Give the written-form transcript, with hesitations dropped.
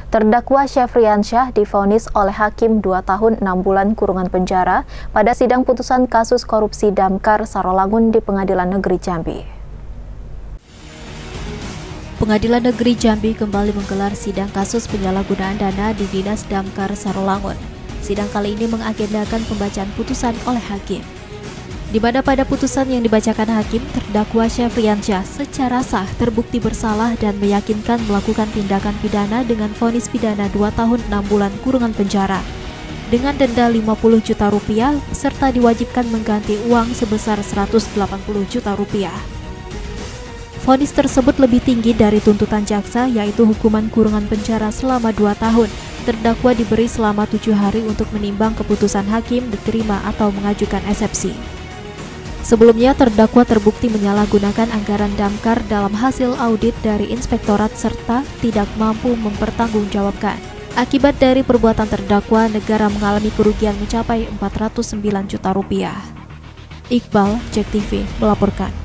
Terdakwa Syafriansyah divonis oleh Hakim 2 tahun 6 bulan kurungan penjara pada sidang putusan kasus korupsi Damkar Sarolangun di Pengadilan Negeri Jambi. Pengadilan Negeri Jambi kembali menggelar sidang kasus penyalahgunaan dana di Dinas Damkar Sarolangun. Sidang kali ini mengagendakan pembacaan putusan oleh Hakim, di mana pada putusan yang dibacakan Hakim, terdakwa Syafriansyah secara sah terbukti bersalah dan meyakinkan melakukan tindakan pidana dengan vonis pidana 2 tahun 6 bulan kurungan penjara dengan denda 50 juta rupiah serta diwajibkan mengganti uang sebesar 180 juta rupiah. Vonis tersebut lebih tinggi dari tuntutan jaksa, yaitu hukuman kurungan penjara selama 2 tahun. Terdakwa diberi selama 7 hari untuk menimbang keputusan Hakim diterima atau mengajukan eksepsi. Sebelumnya, terdakwa terbukti menyalahgunakan anggaran Damkar dalam hasil audit dari inspektorat serta tidak mampu mempertanggungjawabkan. Akibat dari perbuatan terdakwa, negara mengalami kerugian mencapai 409 juta rupiah. Iqbal, JEK TV, melaporkan.